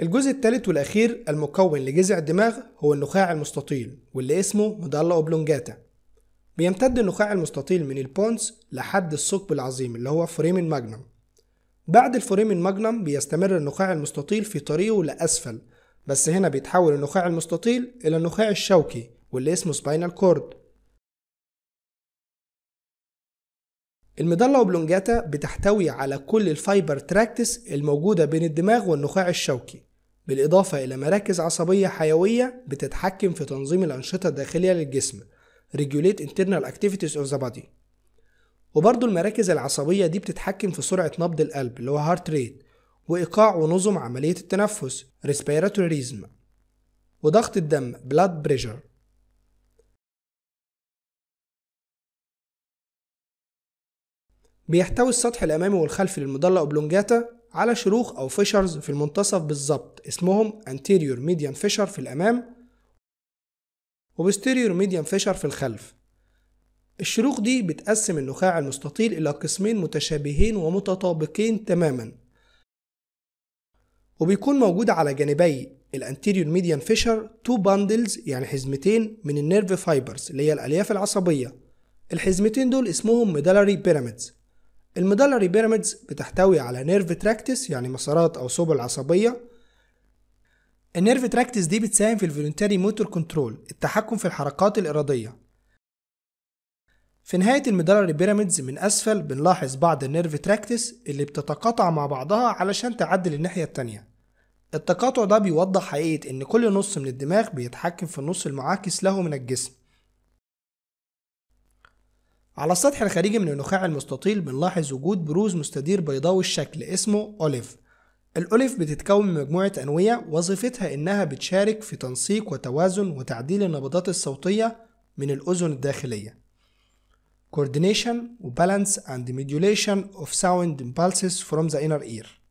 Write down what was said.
الجزء الثالث والأخير المكون لجذع الدماغ هو النخاع المستطيل واللي اسمه ميدالا أوبلونجاتا. بيمتد النخاع المستطيل من البونز لحد الثقب العظيم اللي هو فوريمن ماجنم. بعد الفوريمن ماجنم بيستمر النخاع المستطيل في طريقه لأسفل، بس هنا بيتحول النخاع المستطيل إلى النخاع الشوكي واللي اسمه سباينال كورد. الميدالا أوبلونجاتا بتحتوي على كل الفايبر تراكتس الموجودة بين الدماغ والنخاع الشوكي، بالإضافة إلى مراكز عصبية حيوية بتتحكم في تنظيم الأنشطة الداخلية للجسم Regulate Internal Activities of the Body. وبرضو المراكز العصبية دي بتتحكم في سرعة نبض القلب اللي هو heart rate، وإيقاع ونظم عملية التنفس Respiratory Rhythm، وضغط الدم Blood Pressure. بيحتوي السطح الأمامي والخلفي للميدالا أوبلونجاتا على شروخ أو فيشرز في المنتصف بالظبط اسمهم Anterior Median Fissure في الأمام و Posterior Median Fissure في الخلف. الشروخ دي بتقسم النخاع المستطيل إلى قسمين متشابهين ومتطابقين تماما، وبيكون موجود على جانبي الانتيريور ميديان فيشر 2 باندلز يعني حزمتين من النيرف فايبرز اللي هي الألياف العصبية. الحزمتين دول اسمهم ميدالاري بيراميدز. الميدالاري بيراميدز بتحتوي على نيرف تراكتس يعني مسارات أو سبل عصبية. النيرف تراكتس دي بتساهم في الفولونتاري موتور كنترول التحكم في الحركات الإرادية. في نهاية الميدالاري بيراميدز من أسفل بنلاحظ بعض النيرف تراكتس اللي بتتقاطع مع بعضها علشان تعدل الناحية التانية. التقاطع ده بيوضح حقيقة إن كل نص من الدماغ بيتحكم في النص المعاكس له من الجسم. على السطح الخارجي من النخاع المستطيل بنلاحظ وجود بروز مستدير بيضاوي الشكل اسمه أوليف. الأوليف بتتكون من مجموعة أنوية وظيفتها إنها بتشارك في تنسيق وتوازن وتعديل النبضات الصوتية من الأذن الداخلية. Coordination و balance and modulation of sound impulses from the inner ear.